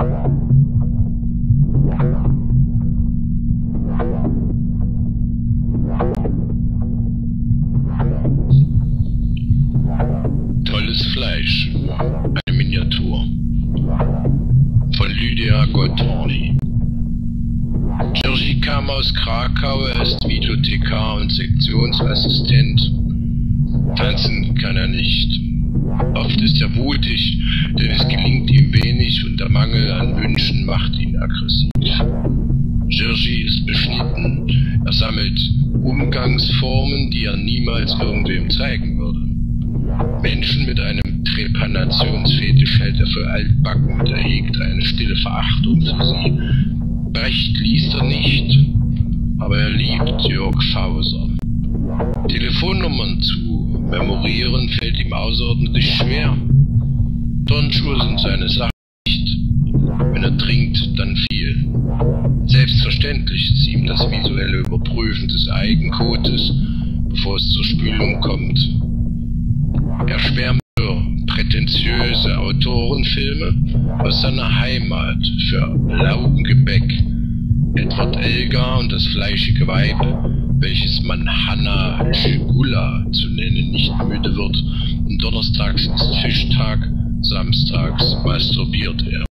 Tolles Fleisch. Eine Miniatur. Von Lydia Gottoni. Jiří kam aus Krakau, er ist Videothekar und Sektionsassistent. Tanzen kann er nicht. Oft ist er wutig, denn es gelingt ihm wenig und der Mangel an Wünschen macht ihn aggressiv. Jiří ist beschnitten, er sammelt Umgangsformen, die er niemals irgendwem zeigen würde. Menschen mit einem Trepanationsfetisch hält er für altbacken und er hegt eine stille Verachtung für sie. Brecht liest er nicht, aber er liebt Jörg Fauser. Telefonnummern zu memorieren fällt ihm außerordentlich schwer. Turnschuhe sind seine Sache nicht. Wenn er trinkt, dann viel. Selbstverständlich ist ihm das visuelle Überprüfen des Eigenkotes, bevor es zur Spülung kommt. Er schwärmt für prätentiöse Autorenfilme aus seiner Heimat, für Laugengebäck, Edward Elgar und das fleischige Weib, welches man Hanna Schigula zu nennen nicht müde wird, und donnerstags ist Fischtag, samstags masturbiert er.